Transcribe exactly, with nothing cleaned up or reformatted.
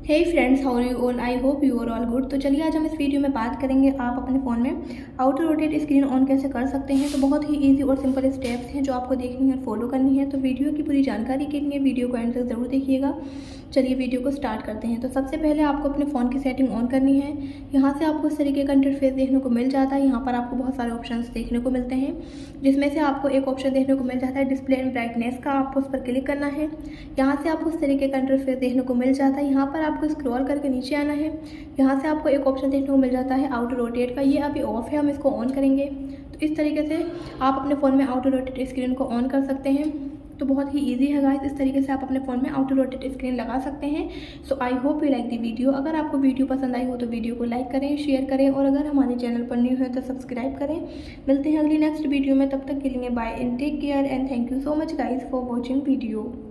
Hey friends, how you all? I hope you are all good. तो चलिए आज हम इस वीडियो में बात करेंगे आप अपने फ़ोन में ऑटो रोटेट स्क्रीन ऑन कैसे कर सकते हैं। तो बहुत ही इजी और सिंपल स्टेप्स हैं जो आपको देखनी है और फॉलो करनी है। तो वीडियो की पूरी जानकारी के लिए वीडियो को एंड तक ज़रूर देखिएगा। चलिए वीडियो को स्टार्ट करते हैं। तो सबसे पहले आपको अपने फ़ोन की सेटिंग ऑन करनी है। यहाँ से आपको इस तरीके का इंटरफेस देखने को मिल जाता है। यहाँ पर आपको बहुत सारे ऑप्शंस देखने को मिलते हैं, जिसमें से आपको एक ऑप्शन देखने को मिल जाता है डिस्प्ले एंड ब्राइटनेस का। आपको उस पर क्लिक करना है। यहाँ से आपको इस तरीके का इंटरफेस देखने को मिल जाता है। यहाँ पर आपको स्क्रॉल करके नीचे आना है। यहाँ से आपको एक ऑप्शन देखने को मिल जाता है ऑटो रोटेट का। ये अभी ऑफ है, हम इसको ऑन करेंगे। तो इस तरीके से आप अपने फ़ोन में ऑटो रोटेट स्क्रीन को ऑन कर सकते हैं। तो बहुत ही इजी है गाइस, इस तरीके से आप अपने फ़ोन में ऑटो रोटेट स्क्रीन लगा सकते हैं। So I hope you like the video. अगर आपको वीडियो पसंद आई हो तो वीडियो को लाइक करें, शेयर करें, और अगर हमारे चैनल पर न्यू है तो सब्सक्राइब करें। मिलते हैं अगली नेक्स्ट वीडियो में, तब तक के लिए bye and take care and thank you so much guys for watching video.